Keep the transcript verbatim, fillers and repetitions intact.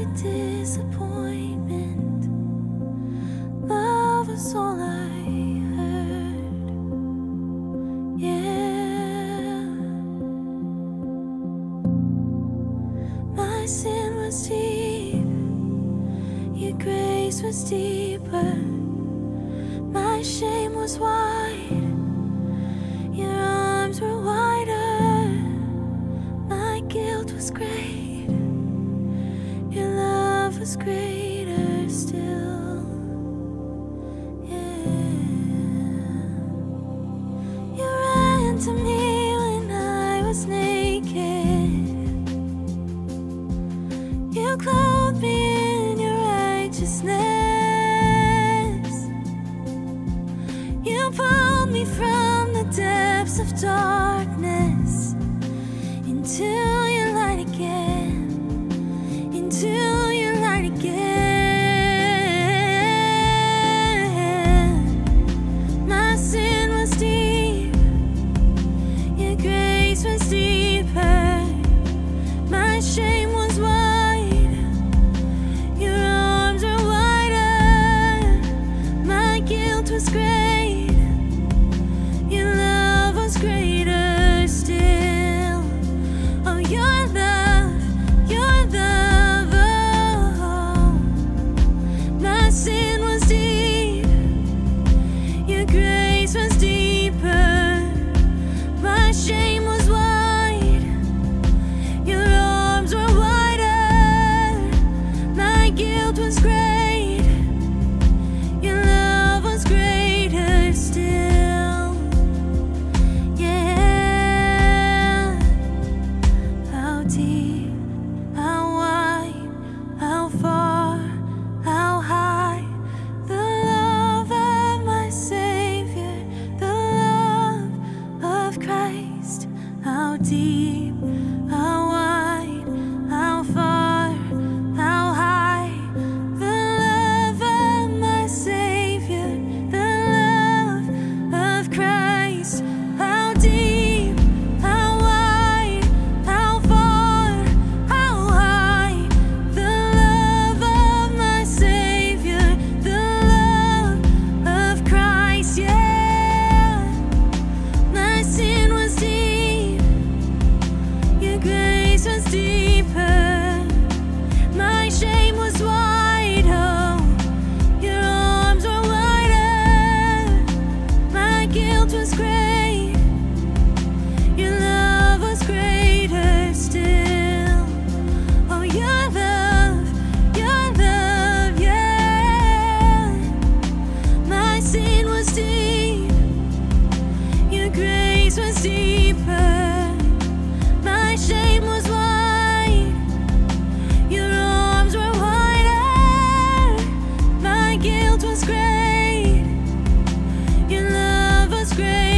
disappointment. Love was all I heard. Yeah. My sin was deep, your grace was deeper. My shame was wide, your arms were wider. My guilt was great, your love was greater still. Yeah. You ran to me when I was naked. You clothed me in your righteousness. You pulled me from the depths of darkness into your light again, into your light again. My sin was deep, your grace was deeper. My shame was wide, your arms were wider. My guilt was great, your love was greater still. Oh, your love, your love, oh. My sin was deep, your grace was deeper. My shame was wide, your arms were wider. My guilt was great, your love was greater still. Yeah. How deep, how wide, how far, how high, the love of my Savior, the love of Christ. How deep, how wide, how far, how high, the love of my Savior, the love of Christ. How deep, how wide, how far, how high, the love of my Savior, the love of Christ. Yeah. My sin was deep, your grace was deeper. My shame was wide, oh, your arms were wider. My guilt was great, your love was greater still. Oh, your love, your love, yeah. My sin was deep, your grace was deeper. My shame was wide, your arms were wider. My guilt was great, your love was great.